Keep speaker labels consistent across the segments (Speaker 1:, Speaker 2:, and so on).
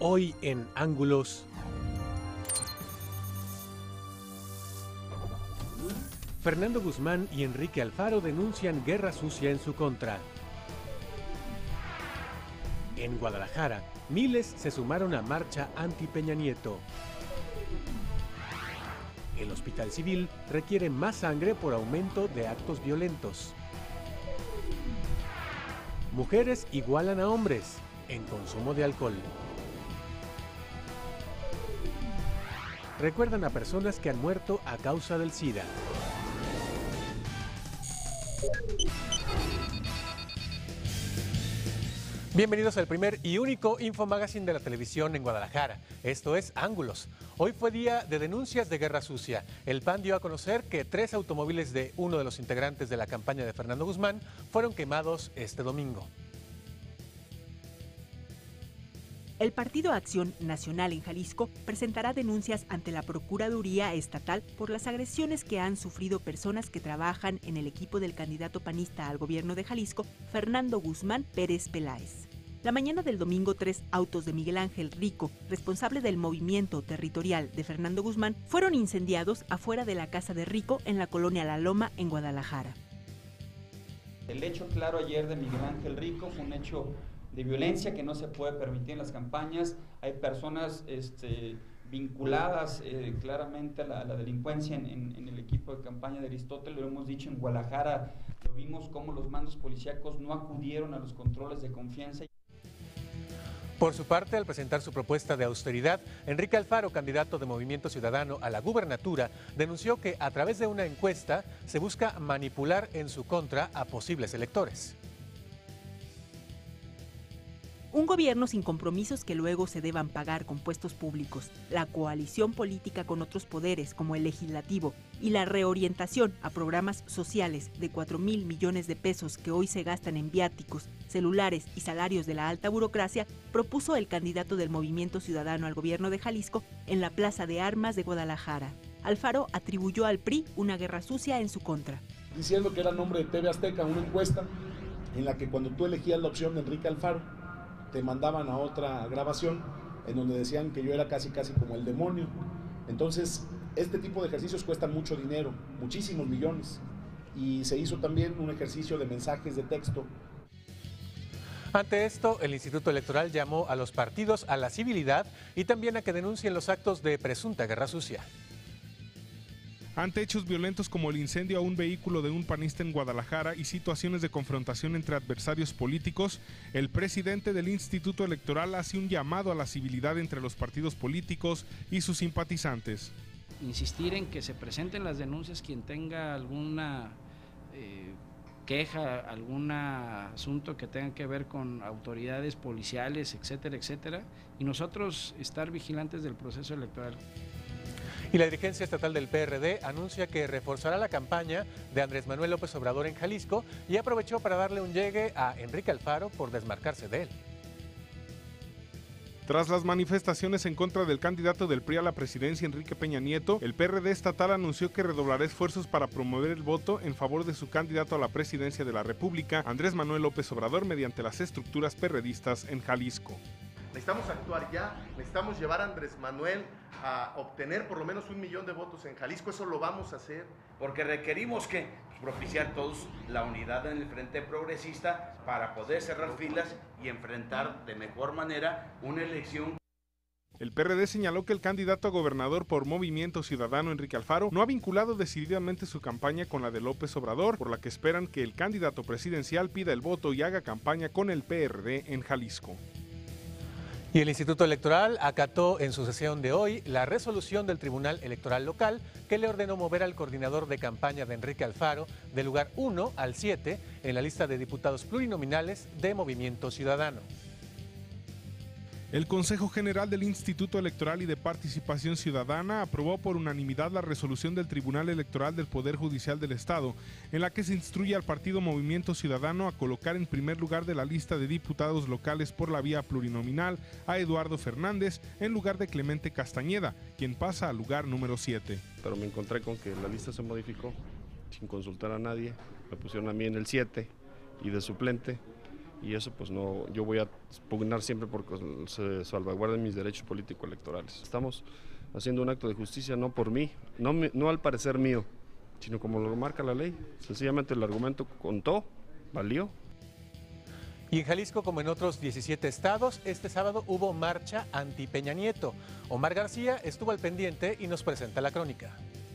Speaker 1: Hoy en Ángulos. Fernando Guzmán y Enrique Alfaro denuncian guerra sucia en su contra. En Guadalajara, miles se sumaron a marcha anti-Peña Nieto. El Hospital Civil requiere más sangre por aumento de actos violentos. Mujeres igualan a hombres en consumo de alcohol. Recuerdan a personas que han muerto a causa del SIDA. Bienvenidos al primer y único infomagazine de la televisión en Guadalajara. Esto es Ángulos. Hoy fue día de denuncias de guerra sucia. El PAN dio a conocer que 3 automóviles de uno de los integrantes de la campaña de Fernando Guzmán fueron quemados este domingo.
Speaker 2: El Partido Acción Nacional en Jalisco presentará denuncias ante la Procuraduría Estatal por las agresiones que han sufrido personas que trabajan en el equipo del candidato panista al gobierno de Jalisco, Fernando Guzmán Pérez Peláez. La mañana del domingo, 3 autos de Miguel Ángel Rico, responsable del movimiento territorial de Fernando Guzmán, fueron incendiados afuera de la casa de Rico en la colonia La Loma, en Guadalajara.
Speaker 3: El hecho claro ayer de Miguel Ángel Rico fue un hecho de violencia que no se puede permitir en las campañas. Hay personas vinculadas claramente a la delincuencia en el equipo de campaña de Aristóteles. Lo hemos dicho en Guadalajara, lo vimos como los mandos policíacos no acudieron a los controles de confianza.
Speaker 1: Por su parte, al presentar su propuesta de austeridad, Enrique Alfaro, candidato de Movimiento Ciudadano a la gubernatura, denunció que a través de una encuesta se busca manipular en su contra a posibles electores.
Speaker 2: Un gobierno sin compromisos que luego se deban pagar con puestos públicos, la coalición política con otros poderes como el legislativo y la reorientación a programas sociales de 4,000 millones de pesos que hoy se gastan en viáticos, celulares y salarios de la alta burocracia, propuso el candidato del Movimiento Ciudadano al gobierno de Jalisco en la Plaza de Armas de Guadalajara. Alfaro atribuyó al PRI una guerra sucia en su contra.
Speaker 4: Diciendo que era nombre de TV Azteca, una encuesta en la que cuando tú elegías la opción de Enrique Alfaro, te mandaban a otra grabación en donde decían que yo era casi como el demonio. Entonces, este tipo de ejercicios cuestan mucho dinero, muchísimos millones. Y se hizo también un ejercicio de mensajes de texto.
Speaker 1: Ante esto, el Instituto Electoral llamó a los partidos a la civilidad y también a que denuncien los actos de presunta guerra sucia.
Speaker 5: Ante hechos violentos como el incendio a un vehículo de un panista en Guadalajara y situaciones de confrontación entre adversarios políticos, el presidente del Instituto Electoral hace un llamado a la civilidad entre los partidos políticos y sus simpatizantes.
Speaker 6: Insistir en que se presenten las denuncias quien tenga alguna queja, algún asunto que tenga que ver con autoridades policiales, etcétera, etcétera, y nosotros estar vigilantes del proceso electoral.
Speaker 1: Y la dirigencia estatal del PRD anuncia que reforzará la campaña de Andrés Manuel López Obrador en Jalisco y aprovechó para darle un llegue a Enrique Alfaro por desmarcarse de él.
Speaker 5: Tras las manifestaciones en contra del candidato del PRI a la presidencia, Enrique Peña Nieto, el PRD estatal anunció que redoblará esfuerzos para promover el voto en favor de su candidato a la presidencia de la República, Andrés Manuel López Obrador, mediante las estructuras perredistas en Jalisco.
Speaker 7: Necesitamos actuar ya, necesitamos llevar a Andrés Manuel a obtener por lo menos 1 millón de votos en Jalisco. Eso lo vamos a hacer.
Speaker 8: Porque requerimos que propiciar todos la unidad en el Frente Progresista para poder cerrar filas y enfrentar de mejor manera una elección.
Speaker 5: El PRD señaló que el candidato a gobernador por Movimiento Ciudadano, Enrique Alfaro, no ha vinculado decididamente su campaña con la de López Obrador, por la que esperan que el candidato presidencial pida el voto y haga campaña con el PRD en Jalisco.
Speaker 1: Y el Instituto Electoral acató en su sesión de hoy la resolución del Tribunal Electoral Local que le ordenó mover al coordinador de campaña de Enrique Alfaro del lugar 1 al 7 en la lista de diputados plurinominales de Movimiento Ciudadano.
Speaker 5: El Consejo General del Instituto Electoral y de Participación Ciudadana aprobó por unanimidad la resolución del Tribunal Electoral del Poder Judicial del Estado, en la que se instruye al partido Movimiento Ciudadano a colocar en primer lugar de la lista de diputados locales por la vía plurinominal a Eduardo Fernández en lugar de Clemente Castañeda, quien pasa al lugar número 7.
Speaker 9: Pero me encontré con que la lista se modificó sin consultar a nadie, me pusieron a mí en el 7 y de suplente. y eso pues no, yo voy a pugnar siempre porque se salvaguarden mis derechos político-electorales. Estamos haciendo un acto de justicia no por mí, no al parecer mío, sino como lo marca la ley. Sencillamente el argumento contó, valió.
Speaker 1: Y en Jalisco, como en otros 17 estados, este sábado hubo marcha anti Peña Nieto. Omar García estuvo al pendiente y nos presenta la crónica.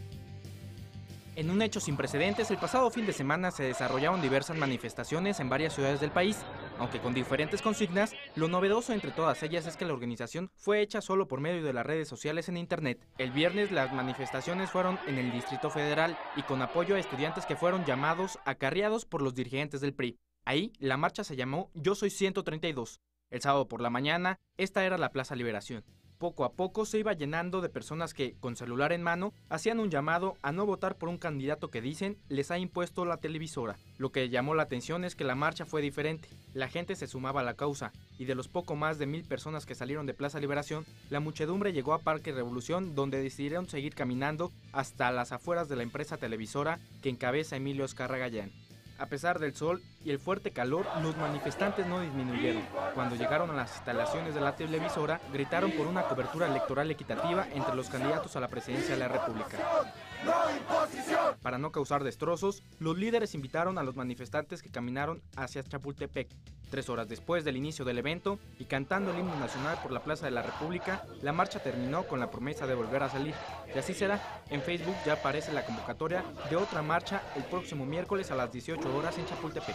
Speaker 10: En un hecho sin precedentes, el pasado fin de semana se desarrollaron diversas manifestaciones en varias ciudades del país, aunque con diferentes consignas. Lo novedoso entre todas ellas es que la organización fue hecha solo por medio de las redes sociales en internet. El viernes las manifestaciones fueron en el Distrito Federal y con apoyo a estudiantes que fueron llamados acarreados por los dirigentes del PRI. Ahí, la marcha se llamó Yo Soy 132. El sábado por la mañana, esta era la Plaza Liberación. Poco a poco se iba llenando de personas que, con celular en mano, hacían un llamado a no votar por un candidato que dicen les ha impuesto la televisora. Lo que llamó la atención es que la marcha fue diferente. La gente se sumaba a la causa, y de los poco más de 1000 personas que salieron de Plaza Liberación, la muchedumbre llegó a Parque Revolución, donde decidieron seguir caminando hasta las afueras de la empresa televisora que encabeza Emilio Azcárraga Gallán. A pesar del sol y el fuerte calor, los manifestantes no disminuyeron. Cuando llegaron a las instalaciones de la televisora, gritaron por una cobertura electoral equitativa entre los candidatos a la presidencia de la República. Para no causar destrozos, los líderes invitaron a los manifestantes que caminaron hacia Chapultepec. 3 horas después del inicio del evento y cantando el himno nacional por la Plaza de la República, la marcha terminó con la promesa de volver a salir. Y así será, en Facebook ya aparece la convocatoria de otra marcha el próximo miércoles a las 18 horas en Chapultepec.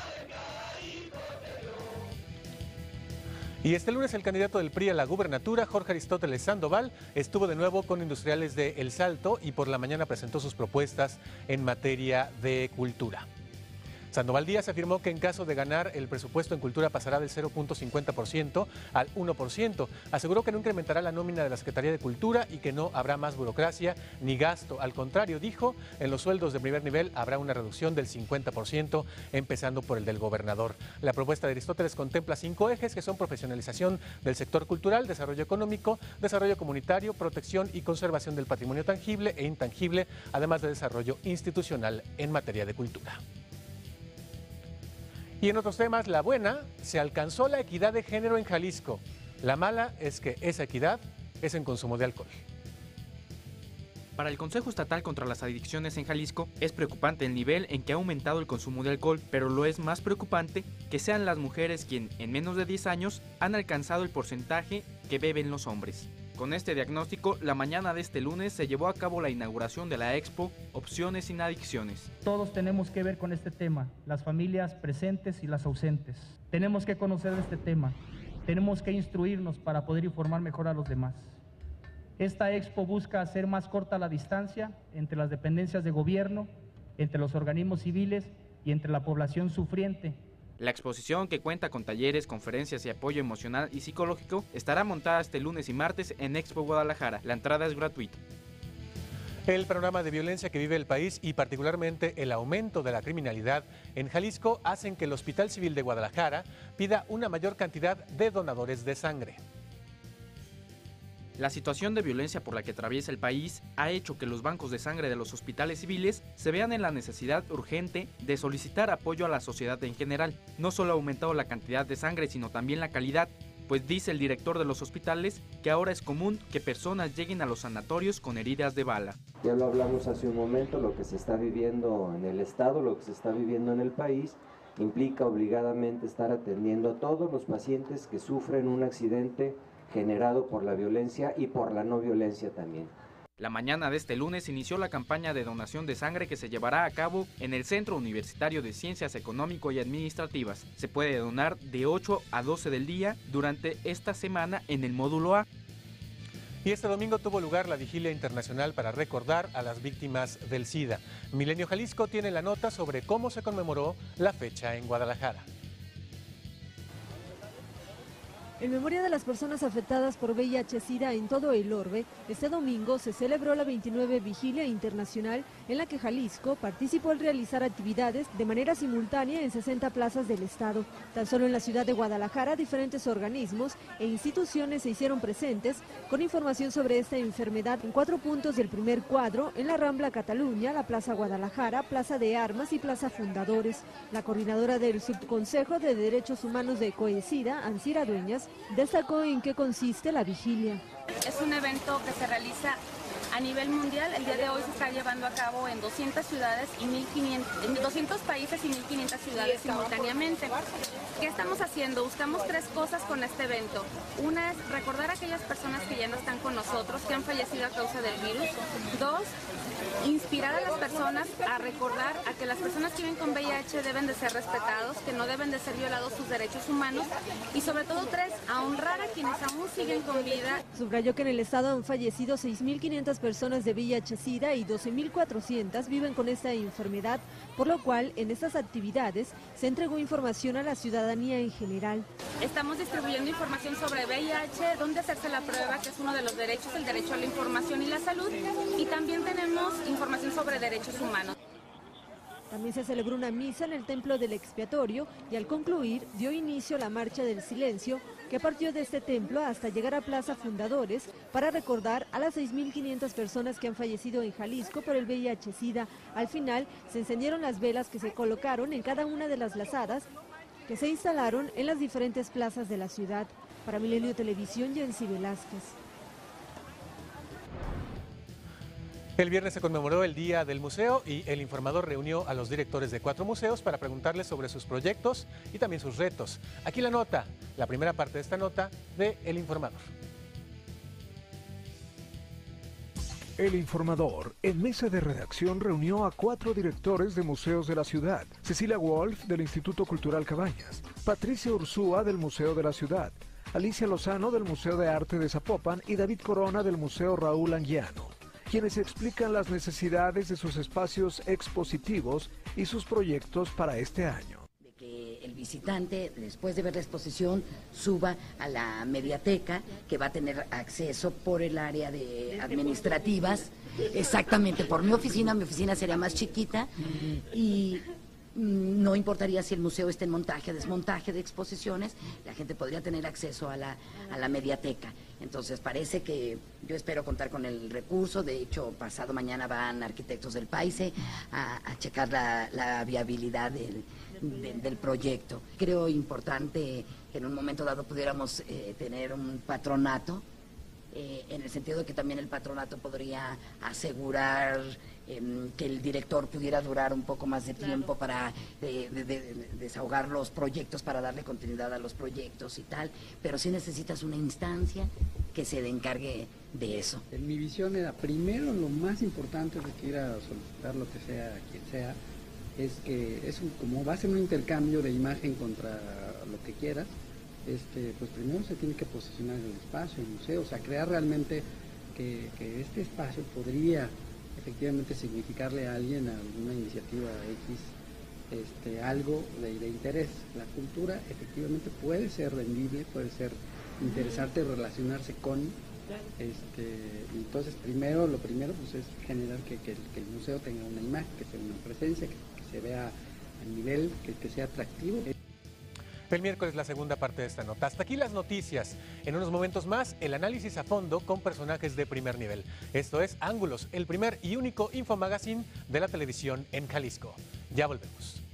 Speaker 1: Y este lunes el candidato del PRI a la gubernatura, Jorge Aristóteles Sandoval, estuvo de nuevo con industriales de El Salto y por la mañana presentó sus propuestas en materia de cultura. Sandoval Díaz afirmó que en caso de ganar, el presupuesto en cultura pasará del 0.50% al 1%. Aseguró que no incrementará la nómina de la Secretaría de Cultura y que no habrá más burocracia ni gasto. Al contrario, dijo, en los sueldos de primer nivel habrá una reducción del 50%, empezando por el del gobernador. La propuesta de Aristóteles contempla 5 ejes que son profesionalización del sector cultural, desarrollo económico, desarrollo comunitario, protección y conservación del patrimonio tangible e intangible, además de desarrollo institucional en materia de cultura. Y en otros temas, la buena, se alcanzó la equidad de género en Jalisco. La mala es que esa equidad es en consumo de alcohol.
Speaker 10: Para el Consejo Estatal contra las Adicciones en Jalisco, es preocupante el nivel en que ha aumentado el consumo de alcohol, pero lo es más preocupante que sean las mujeres quienes en menos de 10 años han alcanzado el porcentaje que beben los hombres. Con este diagnóstico, la mañana de este lunes se llevó a cabo la inauguración de la Expo Opciones sin Adicciones.
Speaker 11: Todos tenemos que ver con este tema, las familias presentes y las ausentes. Tenemos que conocer de este tema, tenemos que instruirnos para poder informar mejor a los demás. Esta Expo busca hacer más corta la distancia entre las dependencias de gobierno, entre los organismos civiles y entre la población sufriente.
Speaker 10: La exposición, que cuenta con talleres, conferencias y apoyo emocional y psicológico, estará montada este lunes y martes en Expo Guadalajara. La entrada es gratuita.
Speaker 1: El panorama de violencia que vive el país y particularmente el aumento de la criminalidad en Jalisco hacen que el Hospital Civil de Guadalajara pida una mayor cantidad de donadores de sangre.
Speaker 10: La situación de violencia por la que atraviesa el país ha hecho que los bancos de sangre de los hospitales civiles se vean en la necesidad urgente de solicitar apoyo a la sociedad en general. No solo ha aumentado la cantidad de sangre, sino también la calidad, pues dice el director de los hospitales que ahora es común que personas lleguen a los sanatorios con heridas de bala.
Speaker 12: Ya lo hablamos hace un momento, lo que se está viviendo en el estado, lo que se está viviendo en el país, implica obligadamente estar atendiendo a todos los pacientes que sufren un accidente generado por la violencia y por la no violencia también.
Speaker 10: La mañana de este lunes inició la campaña de donación de sangre que se llevará a cabo en el Centro Universitario de Ciencias Económico y Administrativas. Se puede donar de 8 a 12 del día durante esta semana en el módulo A.
Speaker 1: Y este domingo tuvo lugar la Vigilia Internacional para recordar a las víctimas del SIDA. Milenio Jalisco tiene la nota sobre cómo se conmemoró la fecha en Guadalajara.
Speaker 13: En memoria de las personas afectadas por VIH-Sida en todo el orbe, este domingo se celebró la 29 Vigilia Internacional en la que Jalisco participó al realizar actividades de manera simultánea en 60 plazas del estado. Tan solo en la ciudad de Guadalajara, diferentes organismos e instituciones se hicieron presentes con información sobre esta enfermedad en 4 puntos del primer cuadro, en la Rambla Cataluña, la Plaza Guadalajara, Plaza de Armas y Plaza Fundadores. La coordinadora del Subconsejo de Derechos Humanos de Coesida, Ancira Dueñas, destacó en qué consiste la vigilia.
Speaker 14: Es un evento que se realiza a nivel mundial. El día de hoy se está llevando a cabo en 200 ciudades y 200 países y 1.500 ciudades simultáneamente. ¿Qué estamos haciendo? Buscamos 3 cosas con este evento. Una es recordar a aquellas personas que ya no están con nosotros, que han fallecido a causa del virus. 2, inspirar a las personas a recordar a que las personas que viven con VIH deben de ser respetados, que no deben de ser violados sus derechos humanos. Y sobre todo 3, a honrar a quienes aún siguen con vida.
Speaker 13: Subrayó que en el estado han fallecido 6.500 personas de VIH-Sida y 12.400 viven con esta enfermedad, por lo cual en estas actividades se entregó información a la ciudadanía en general.
Speaker 14: Estamos distribuyendo información sobre VIH, dónde hacerse la prueba, que es uno de los derechos, el derecho a la información y la salud, y también tenemos información sobre derechos humanos.
Speaker 13: También se celebró una misa en el Templo del Expiatorio y al concluir dio inicio la Marcha del Silencio, que partió de este templo hasta llegar a Plaza Fundadores para recordar a las 6.500 personas que han fallecido en Jalisco por el VIH-Sida. Al final se encendieron las velas que se colocaron en cada una de las lazadas que se instalaron en las diferentes plazas de la ciudad. Para Milenio Televisión, Yancy Velázquez.
Speaker 1: El viernes se conmemoró el Día del Museo y El Informador reunió a los directores de 4 museos para preguntarles sobre sus proyectos y también sus retos. Aquí la nota, la primera parte de esta nota de El Informador.
Speaker 15: El Informador, en mesa de redacción, reunió a 4 directores de museos de la ciudad. Cecilia Wolf, del Instituto Cultural Cabañas, Patricia Ursúa, del Museo de la Ciudad, Alicia Lozano, del Museo de Arte de Zapopan y David Corona, del Museo Raúl Anguiano, quienes explican las necesidades de sus espacios expositivos y sus proyectos para este año.
Speaker 16: De que el visitante, después de ver la exposición, suba a la mediateca, que va a tener acceso por el área de administrativas, exactamente por mi oficina sería más chiquita y no importaría si el museo está en montaje, desmontaje de exposiciones, la gente podría tener acceso a la mediateca. Entonces parece que yo espero contar con el recurso. De hecho, pasado mañana van arquitectos del Paise a checar la viabilidad del proyecto. Creo importante que en un momento dado pudiéramos tener un patronato, en el sentido de que también el patronato podría asegurar que el director pudiera durar un poco más de tiempo para desahogar los proyectos, para darle continuidad a los proyectos y tal, pero sí necesitas una instancia que se encargue de eso.
Speaker 17: En mi visión era, primero, lo más importante de ir a solicitar lo que sea, a quien sea, es que como va a ser un intercambio de imagen contra lo que quieras, pues primero se tiene que posicionar el espacio, el museo, o sea, crear realmente que este espacio podría efectivamente significarle a alguien, a alguna iniciativa X, algo de interés. La cultura efectivamente puede ser rendible, puede ser interesante relacionarse con, entonces lo primero pues es generar que el museo tenga una imagen, que sea una presencia, que se vea a nivel, que sea atractivo.
Speaker 1: El miércoles la segunda parte de esta nota. Hasta aquí las noticias. En unos momentos más, el análisis a fondo con personajes de primer nivel. Esto es Ángulos, el primer y único infomagazine de la televisión en Jalisco. Ya volvemos.